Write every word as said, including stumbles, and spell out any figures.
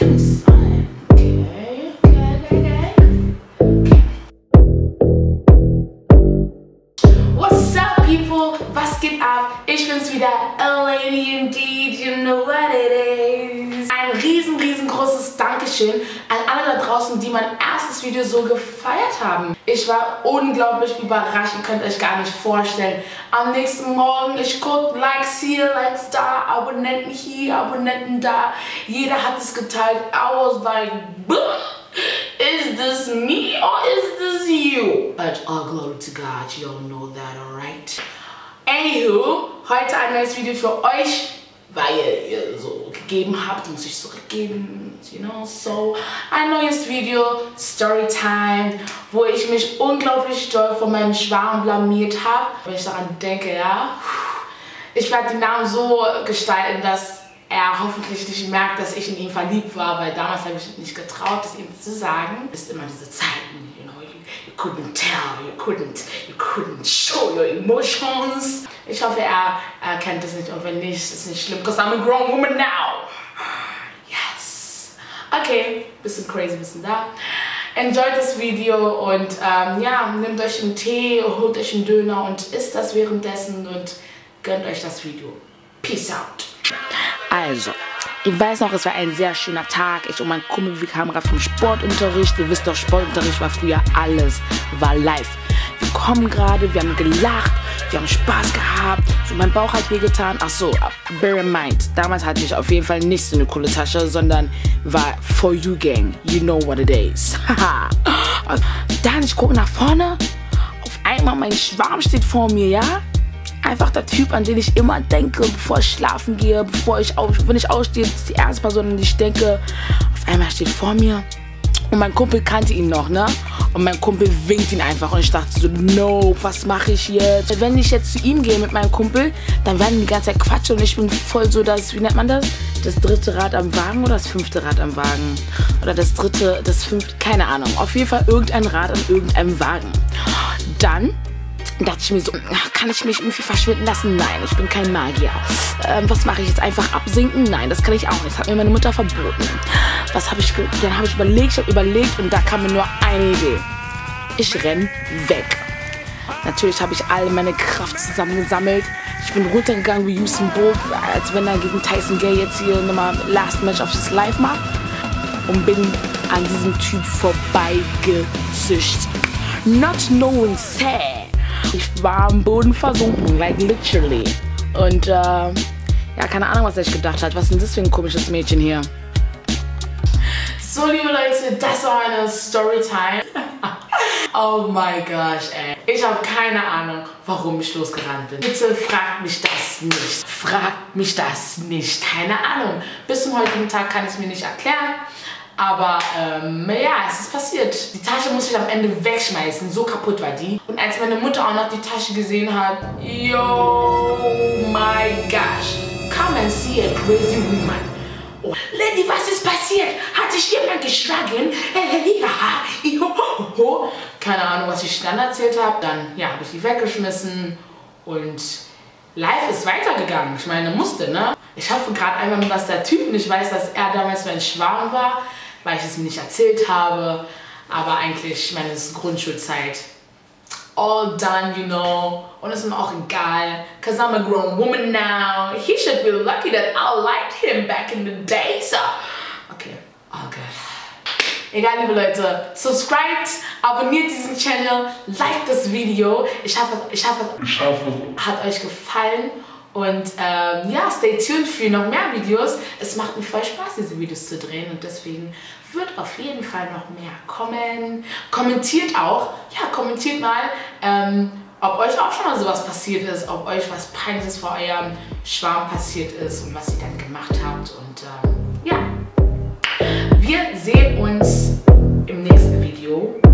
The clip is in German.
schönes sein. Okay, okay, okay, okay. What's up, people? Was geht ab? Ich bin's wieder, a lady indeed, you know what it is. Ein riesen, riesengroßes Dankeschön an alle da draußen, die mein erstes Video so gefeiert haben. Ich war unglaublich überrascht, ihr könnt euch gar nicht vorstellen. Am nächsten Morgen, ich guck, Likes hier, Likes da, Abonnenten hier, Abonnenten da. Jeder hat es geteilt. I was like, is this me or is this you? But all glory to God, you all know that, alright? Anywho, heute ein neues Video für euch, weil ihr so gegeben habt, muss ich zurückgeben, you know, so ein neues Video, Storytime, wo ich mich unglaublich doll von meinem Schwarm blamiert habe. Wenn ich daran denke, ja, ich werde den Namen so gestalten, dass er hoffentlich nicht merkt, dass ich in ihn verliebt war, weil damals habe ich mich nicht getraut, das ihm zu sagen. Es ist immer diese Zeiten, you know, you, you couldn't tell, you couldn't, you couldn't show your emotions. Ich hoffe, er, er kennt das nicht und wenn nicht, ist nicht schlimm, because I'm a grown woman now. Yes. Okay, bisschen crazy, bisschen da. Enjoyt das Video und ähm, ja, nehmt euch einen Tee, holt euch einen Döner und isst das währenddessen und gönnt euch das Video. Peace out. Also, ich weiß noch, es war ein sehr schöner Tag. Ich und mein Kumpel, wir kamen gerade vom Sportunterricht. Ihr wisst doch, Sportunterricht war früher alles, war live. Wir kommen gerade, wir haben gelacht, wir haben Spaß gehabt. So, mein Bauch hat wehgetan. Ach so, bear in mind, damals hatte ich auf jeden Fall nicht so eine coole Tasche, sondern war For You Gang. You know what it is. Haha. Dann, ich gucke nach vorne. Auf einmal mein Schwarm steht vor mir, ja? Einfach der Typ, an den ich immer denke, bevor ich schlafen gehe, bevor ich auf, wenn ich ausstehe, ist die erste Person, an die ich denke. Auf einmal steht vor mir und mein Kumpel kannte ihn noch, ne? Und mein Kumpel winkt ihn einfach und ich dachte so, no, was mache ich jetzt? Wenn ich jetzt zu ihm gehe mit meinem Kumpel, dann werden die die ganze Zeit quatschen und ich bin voll so das, wie nennt man das? Das dritte Rad am Wagen oder das fünfte Rad am Wagen? Oder das dritte, das fünfte, keine Ahnung. Auf jeden Fall irgendein Rad an irgendeinem Wagen. Dann dachte ich mir so, kann ich mich irgendwie verschwinden lassen? Nein, ich bin kein Magier. Ähm, was mache ich jetzt? Einfach absinken? Nein, das kann ich auch nicht. Das hat mir meine Mutter verboten. Was habe ich, dann habe ich überlegt, ich habe überlegt und da kam mir nur eine Idee. Ich renn weg. Natürlich habe ich alle meine Kraft zusammengesammelt. Ich bin runtergegangen wie Usain Bolt, als wenn er gegen Tyson Gay jetzt hier nochmal Last Match of his Life macht. Und bin an diesem Typ vorbeigezischt. Not knowing sad. Ich war am Boden versunken, like literally. Und äh, ja, keine Ahnung, was er sich gedacht hat. Was ist denn das für ein komisches Mädchen hier? So, liebe Leute, das war eine Storytime. Oh my gosh, ey. Ich habe keine Ahnung, warum ich losgerannt bin. Bitte fragt mich das nicht. Fragt mich das nicht. Keine Ahnung. Bis zum heutigen Tag kann ich es mir nicht erklären. Aber ähm, ja, es ist passiert. Die Tasche musste ich am Ende wegschmeißen, so kaputt war die. Und als meine Mutter auch noch die Tasche gesehen hat, yo, my gosh, come and see a crazy woman. Oh, Lady, was ist passiert? Hat sich jemand geschlagen? Keine Ahnung, was ich dann erzählt habe. Dann ja, habe ich die weggeschmissen und life ist weitergegangen. Ich meine, musste, ne? Ich hoffe gerade einmal, dass der Typ nicht weiß, dass er damals mein Schwarm war, weil ich es ihm nicht erzählt habe. Aber eigentlich, ich meine, es ist Grundschulzeit. All done, you know. Und es ist mir auch egal. Because I'm a grown woman now. He should be lucky that I liked him back in the day. So, okay, all good. Egal, liebe Leute. Subscribt, abonniert diesen Channel, liked das Video. Ich hoffe, ich hoffe, ich hoffe, hat euch gefallen. Und ähm, ja, stay tuned für noch mehr Videos. Es macht mir voll Spaß, diese Videos zu drehen und deswegen wird auf jeden Fall noch mehr kommen. Kommentiert auch, ja, kommentiert mal, ähm, ob euch auch schon mal sowas passiert ist, ob euch was Peinliches vor eurem Schwarm passiert ist und was ihr dann gemacht habt. Und ähm, ja, wir sehen uns im nächsten Video.